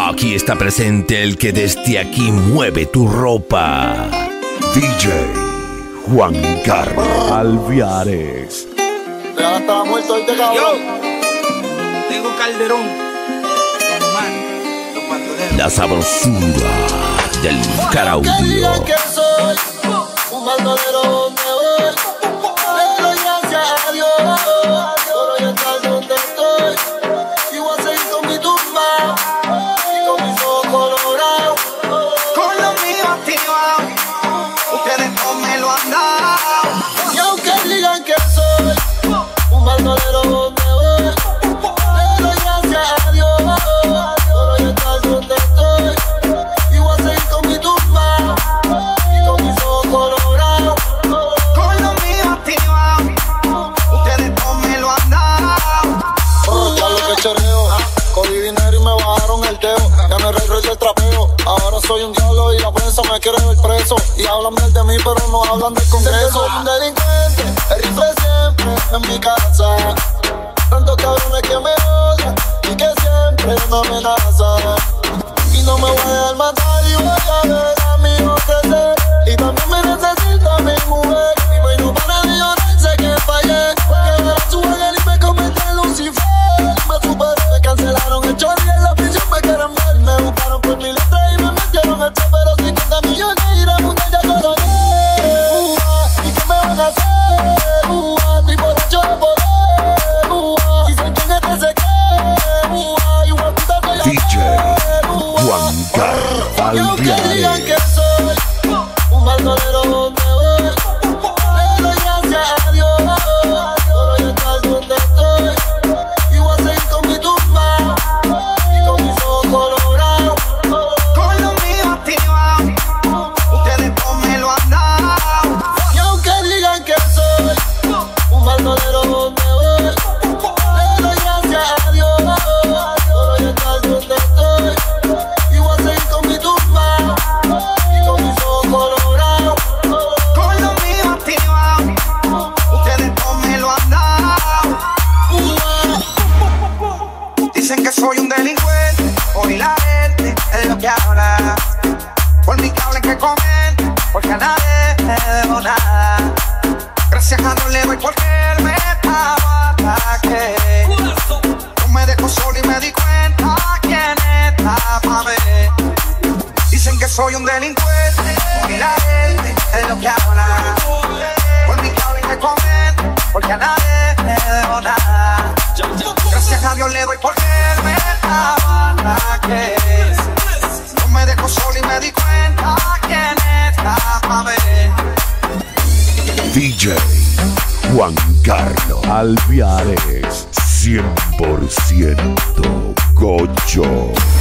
Aquí está presente el que desde aquí mueve tu ropa. DJ Juan Carlos Alviares. Ya está muerto este cabrón. Yo tengo Calderón, los bandoleros. La sabrosura del Caraudio. Que digan que soy un bandolero donde voy. Le doy gracias a Dios por hoy estar donde estoy. Y voy a seguir con mi tumba y con mis ojos colorados. Con lo mío activado, ustedes no me lo han dado. Y aunque digan que soy un bandolero donde voy, le doy gracias a Dios por hoy estar donde estoy. Y voy a seguir con mi tumba y con mis ojos colorados. Con lo mío activado, ustedes no me lo han dado. Ya lo que cherreo, cogí dinero y me bajaron el teo. Ya no rey del trapeo, ahora soy un diablo y la prensa me quiere ver preso. Y hablan mal de mí pero no hablan del congreso. Soy un delincuente, el rifle siempre en mi casa. Tantos cabrones que me odian y que siempre me amenazan. Y no me voy a dejar matar y voy a ver a mi hijo crecer. Y también me necesita mi mujer. Y voy no para de llorar, sé que fallé. Porque me la suben y me convertí en Lucifer. Me superé, me cancelaron el chorro y en la prisión me quieren ver. Me buscaron por mi letra y me metieron el pero 50 millones y la mujer ya coroné. ¿Y qué me van a hacer? Estoy borracho de poder. Dicen quién es ese que. Igual puta soy la DJ Juan Carlos y aunque digan que Alviares. soy un bandolero donde voy, le doy gracias a Dios por hoy estar donde estoy. Y voy a seguir con mi tumba y con mis ojos colorados. Con lo mío activado, ustedes no me lo han dado. Y aunque digan que soy un bandolero donde voy, le doy gracias a Dios por hoy estar donde estoy. Y voy a seguir con mi tumba y con mis ojos colorados. Con lo mío activado, ustedes no me lo han dado. Dicen que soy un delincuente, hoy la gente es lo que habla. Por mí que hablen, que comenten, porque a nadie le debo nada. Gracias a Dios le doy porque él me estaba ataque. No me dejó solo y me di cuenta quién está pa' ver. Dicen que soy un delincuente, hoy la gente es lo que habla. Por mí que hablen, que comenten, porque a nadie le debo nada. Gracias a Dios le doy porque él me estaba ataque. No me dejó solo y me di cuenta quién está pa' ver. DJ Juan Carlos Alviares. 100% Gocho.